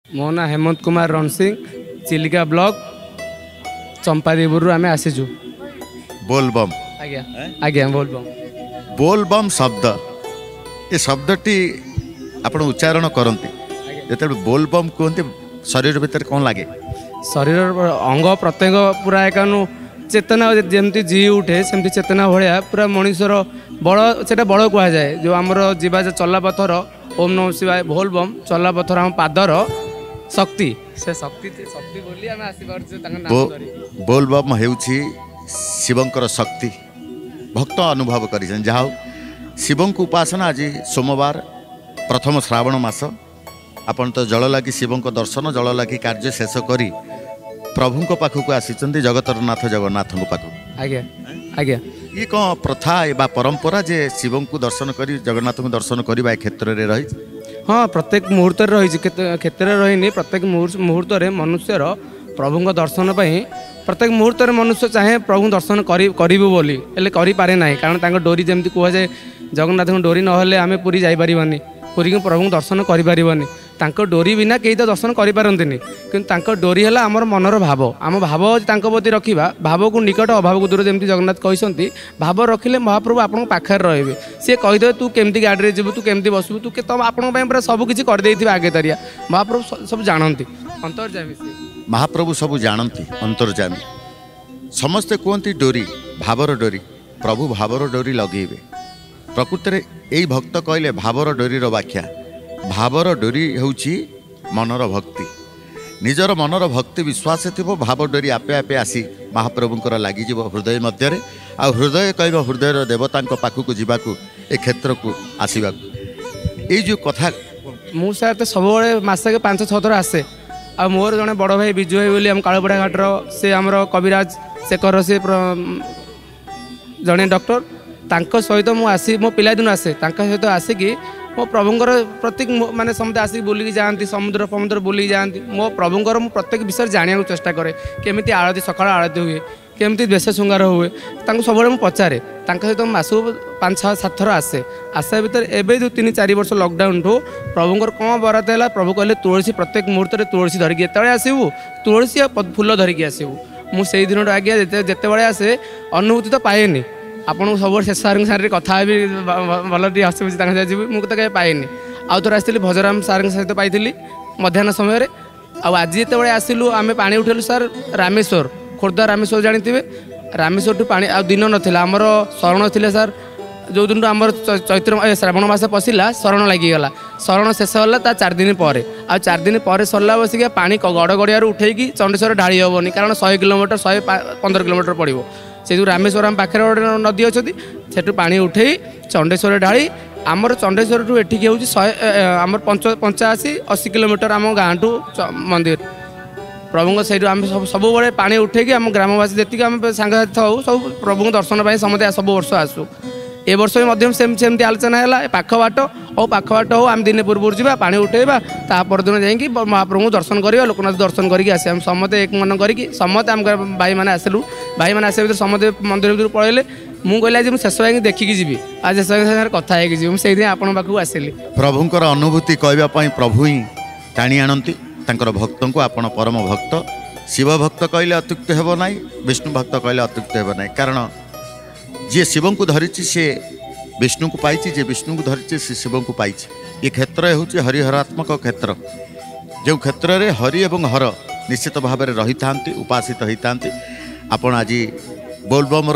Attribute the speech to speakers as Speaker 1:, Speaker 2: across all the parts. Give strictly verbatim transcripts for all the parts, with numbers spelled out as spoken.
Speaker 1: मो ना हेमंत कुमार रणसिंह चिलिका ब्लॉक चंपादेवुर आम आसीचु
Speaker 2: बोलबम
Speaker 1: आज्ञा आज्ञा बोलबम
Speaker 2: बोलबम शब्द ये शब्दटी आपण उच्चारण करती जो बोलबम कहते शरीर भितर कौन लगे
Speaker 1: शरीर अंग प्रत्यंग पूरा एकानु चेतना जमती जी उठे सेमती चेतना भाया पूरा मनुष्यर बड़ से बड़ कह जाए जो आमर जीवा चला पथर ओम नमः शिवाय बोलबम चला पथर आम पादर शक्ति से शक्ति शक्ति बोली आम आसी
Speaker 2: बोलबम हेउछि शिवंकर शक्ति भक्त अनुभव कर जहा शिवं को उपासना आज सोमवार प्रथम श्रावण मास आपण तो जल लगी शिवं दर्शन जल लगी कार्य शेष करी प्रभु पाखक आसी जगतर नाथ जगन्नाथ पाखक
Speaker 1: आज्ञा आज्ञा
Speaker 2: ये कौन प्रथा बा परंपरा जे शिवं को दर्शन करी जगन्नाथ को दर्शन करने क्षेत्र में रही
Speaker 1: हाँ प्रत्येक मुहूर्त रही क्षेत्र रही प्रत्येक मुहूर्त मनुष्यर प्रभु दर्शन पर प्रत्येक मुहूर्त मनुष्य चाहे प्रभु दर्शन करू बोली करें पारे ना कारण डोरी जमी कह जाए जगन्नाथ डोरी ना आम पुरी जापरबानी पुरी को प्रभु दर्शन करें डोरी बिना कई तो दर्शन करें कि डोरी है आमर मनर भाव आम भाव प्रति रखा भाव को निकट अभाव को दूर जमी जगन्नाथ कहते भाव रखिले महाप्रभु आप पाखे रे सी कहीदे तू केमती गाड़ी जीव तू केमती बसबू तू तो आप सबकि करदे आगे तरिया महाप्रभु सब जानती अंतर्जामी
Speaker 2: महाप्रभु सब जानती अंतर्जामी समस्ते कहते डोरी भावर डोरी प्रभु भावर डोरी लगेबे प्रकृत में यही भक्त कहले भावर डोरीर व्याख्या भावर डोरी होउछि मनर भक्ति निजर मनर भक्ति विश्वास थी भाव डोरी आपे आपे आसी महाप्रभुंकर लगिज हृदय मध्य आ हृदय कह हृदय देवता पाखक जावाक ए क्षेत्र को आसवा ये जो कथा
Speaker 1: मुझे तो सब मसके पांच छः थर आसे आ मोर जड़े बड़ भाई विजु भाई बोली आम कालुपड़ा घाटर से आमर कविराज शेखर से जड़े डॉक्टर तांको सहित मु आसी मो पिलादिन आसे तांको सहित आसिकी मो प्रभुंकर प्रत्येक माने समझे आसिक बुलिकी जाती समुद्र समुद्र बुलिकी जाती मो प्रभुंकर मु प्रत्येक विषय जाना चेष्टा करे केमिति आरती सकाळ आरती हुए केमती बेश श्रृंगार हुए तांको सब मुझे पचारे सहित मासक पाँच छः सात थर आसे आसा भितर एवं जो तीन चार वर्ष लॉकडाउन ठू प्रभुंकर कौन बरात है प्रभु कहले तुलसी प्रत्येक मुहूर्त में तुलसी धरिकी जिते आसबू तुलसी फूल धरिकी आसबू मुझे दिन आज्ञा जिते आसे अनुभूति तो पाएनि आपको सब शेष सार सारे कथा भी भल हसी खुशी जी मुझे कहीं पाएनि आउ थोड़ा आसती भजराम सार सहित पाई मध्याह्न समय आज जिते आसलु आम पा उठेलु सार रामेश्वर खोर्धा रामेश्वर जानते रामेश्वर टू पानी आ दिन नाला आमर शरण थे सार जो दिन आम चैत्र श्रावण मास पशिला शरण लगिगला शरण शेष होगा चार दिन पर आ चार दिन पर सरला बसिक पानी गड़ गड़िया उठेकी चंडेश्वर ढाई हेनी कारण शहे किलोमीटर शहे पंद्रह किलोमीटर पड़ो से जो रामेश्वर आम पाखे गोटे नदी अच्छी से पा उठे चंडेश्वर ढाई आमर चंडेश्वर टू एठिक हूँ शहे आम पंच पंचाशी अशी किलोमीटर आम गाँ टू मंदिर प्रभु से आम सब सब पा उठेकी आम ग्रामवासी जी आम सांगसाथी था सब प्रभु दर्शन पर समझे सब वर्ष आसू ए वर्ष भी सेमती आलोचना है पाख बाट हो पाख बाट हो आम दिन पूर्व जा पा उठेबा परदिन जाकि महाप्रभु दर्शन करवा लोकनाथ दर्शन करके आस समते एक मन करके समते आम भाई मैंने आसलु भाई मैंने आसा समते मंदिर भर पलैले मुझे कहली आज शेष भाई देखिकी जी आज शेष भाई सागर कथा है मुझे आपण पाखक आसली
Speaker 2: प्रभुंकर अनुभूति कहवाई प्रभु ही टाणी आनती भक्त को आपण परम भक्त शिव भक्त कहले अत्युक्त हेब ना विष्णु भक्त कहले अत्युक्त हेब ना कारण जी शिव को धरी सी विष्णु को पाई जे विष्णु को धरी सी शिव को पाई ये क्षेत्र हूँ हरिहरात्मक क्षेत्र जो क्षेत्र में हरि एवं हर निश्चित भाव में रही था उपासित होता आपण आज बोलबम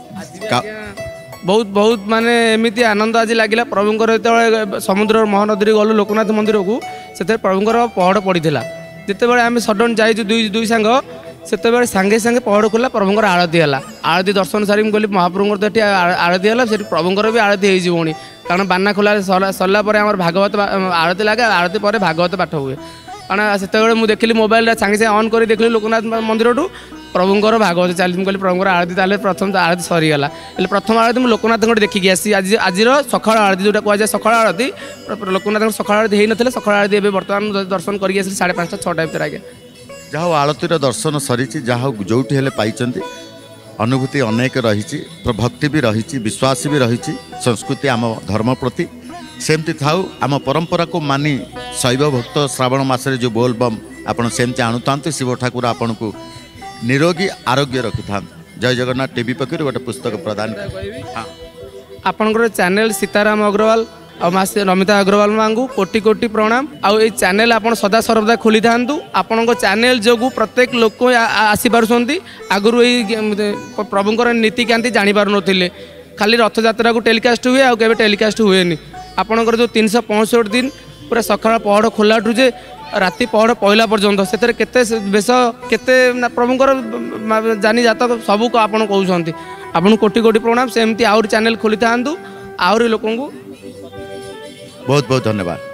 Speaker 1: बहुत बहुत माने एमती आनंद आज लगे प्रभुंर जो समुद्र महानदी गलु लोकनाथ मंदिर को से प्रभुंर पहड़ पड़ा जिते आम सडन जाइए दुई दुई सांग से सांगे सांगे पहड़ खोला प्रभुंर आरती है आरती दर्शन सारी गली महाप्रभुंर तो आरती है से प्रभुंर भी आरती हो कारण बाना खोला सरला भागवत आरती लगे आरती पर भागवत पाठ हुए कारण से मुझे देखिली मोबाइल सांगे सांगे ऑन कर देखिली लोकनाथ मंदिर टू प्रभुंर भागवत चली कहली प्रभुंर आरती ताले प्रथम आरती सरीगला प्रथम आरती मुझे लोकनाथ देखिकी आसी आज आज सकाळ आरती जोटा कहुए सकाळ आरती लोकनाथ सकाळ आरती हो ना सकाळ आरती बर्तमान दर्शन करके आसी साढ़े पाँचटा छटा भितर आगे
Speaker 2: जहाँ आलतीर दर्शन सरी जहाँ जो पाई अनुभूति अनेक रही भक्ति भी रही विश्वास भी रही संस्कृति आम धर्म प्रति सेमती थाउ आम परंपरा को मानी शैव भक्त श्रावण मासरे जो बोलबम आपण सेमती आणु था शिव ठाकुर आपण को निरोगी आरोग्य रखि था। जय जगन्नाथ टीवी पक्षर गोटे पुस्तक प्रदान हाँ
Speaker 1: आपणकर चैनल सीताराम अग्रवाल और माँ नमिता अग्रवाल माँ को कोटि कोटि प्रणाम। आउ ये चैनल आप सदा सर्वदा खोली था आपण चैनल जो प्रत्येक लोक आसीपार आगु ये प्रभुंर नीतिकांति जापार नी खाली रथ यात्रा को टेलीकास्ट हुए आउ केबे टेलीकास्ट हुए आपणकर जो तीन सौ पैंसठ दिन पूरा सकाळ पहड़ खोलाठू जे राति पहड़ पहला पर्यंत से केते बेश केते प्रभुंर जानी जात सबको आपड़ कहते आपन कोटि कोटि प्रणाम। सेमती आउरी चैनल खोली था आउरी लोक
Speaker 2: बहुत बहुत धन्यवाद।